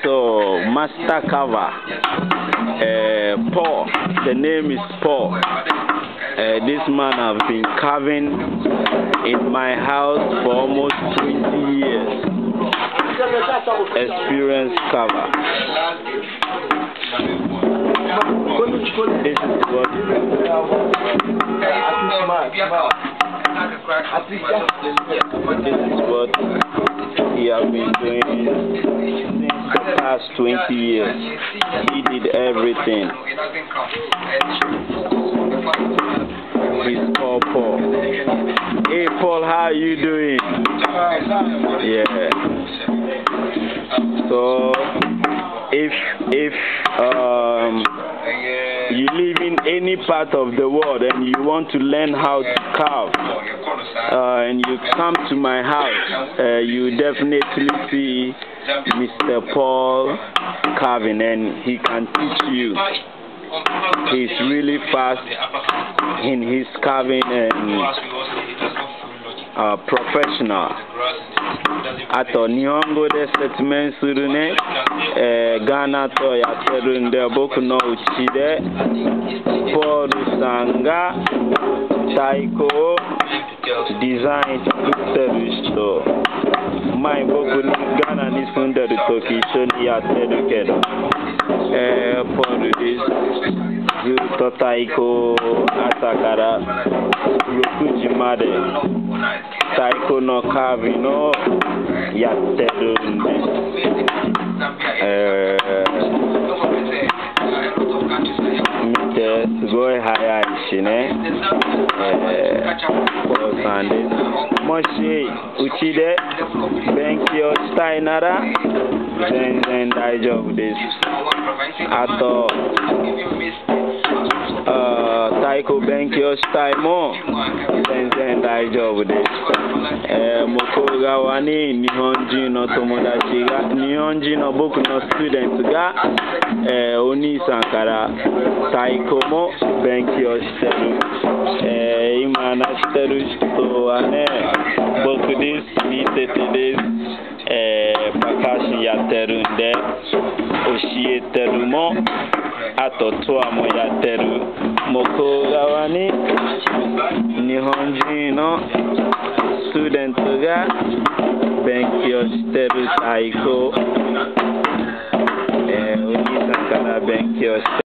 So master carver, Paul. The name is Paul. This man has been carving in my house for almost 20 years. Experienced carver. This is what he has been doing since the past 20 years. He did everything. He's called Paul. Hey Paul, how are you doing? Yeah. So if you live in any part of the world and you want to learn how to carve, and you come to my house, you definitely see Mr. Paul carving, and he can teach you. He's really fast in his carving and professional. Ato Nihongo de Setmen Surune, Ghana to Yaterunde Boku no Uchide, Paul Sanga, Taiko, Design Terroristo. My Boku Ghana is under the Toki, Shoni Yaterukedo. For this, Zuto Taiko, Atakara, Rokujimade. Taiko no Kavino Yaterunde. Mite Goy Hayashine for Sunday. Moshi Uchide Benkyo Steinara. Then I job this. Ato Taiko Benkyo Staimo. Then I job this. Mokoga wani Nihonji no tomodachi ga Nihonji no boku no student ga Oni Sankara Taiko mo benkyo shiteru ima na shiteru shito wa ne boku desu mitete desu bakashi yateru nde oshieteru mo ato toa mo yateru Mokoga wani Nihonji no student ga benkyo shiteru Taiko Oni Sankara benkyo shiteru